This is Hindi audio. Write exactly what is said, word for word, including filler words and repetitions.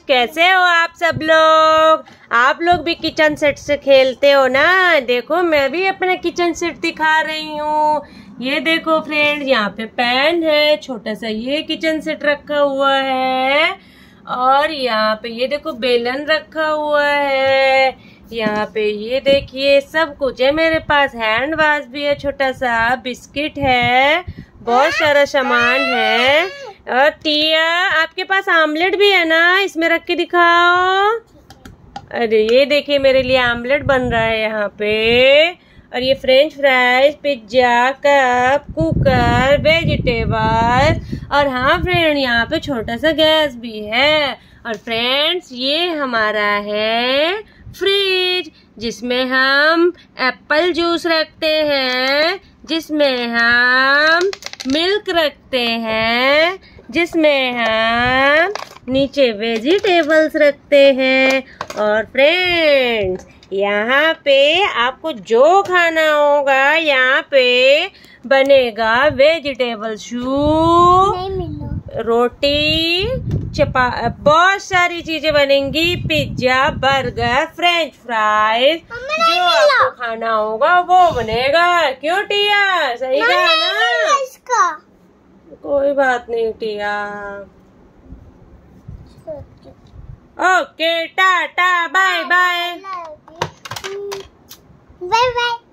कैसे हो आप सब लोग? आप लोग भी किचन सेट से खेलते हो ना? देखो मैं भी अपना किचन सेट दिखा रही हूँ। ये देखो फ्रेंड्स, यहाँ पे पैन है, छोटा सा ये किचन सेट रखा हुआ है। और यहाँ पे ये देखो बेलन रखा हुआ है। यहाँ पे ये देखिए सब कुछ है मेरे पास। हैंड वॉश भी है, छोटा सा बिस्किट है, बहुत सारा सामान है। और टिया, आपके पास आमलेट भी है ना? इसमें रख के दिखाओ। अरे ये देखिए मेरे लिए आमलेट बन रहा है यहाँ पे। और ये French fries, pizza, cup, cooker, vegetable. और हाँ फ्रेंड, यहाँ पे छोटा सा गैस भी है। और फ्रेंड्स, ये हमारा है फ्रिज, जिसमें हम एप्पल जूस रखते हैं, जिसमें हम मिल्क रखते हैं, जिसमें हम नीचे वेजिटेबल्स रखते हैं। और फ्रेंड्स, यहाँ पे आपको जो खाना होगा यहाँ पे बनेगा। वेजिटेबल सूप, रोटी, चपा, बहुत सारी चीजें बनेंगी। पिज्जा, बर्गर, फ्रेंच फ्राइज, जो आपको खाना होगा वो बनेगा। क्यों टिया? सही कहा ना? कोई बात नहीं Tia. Okay, tata, bye bye. Bye bye.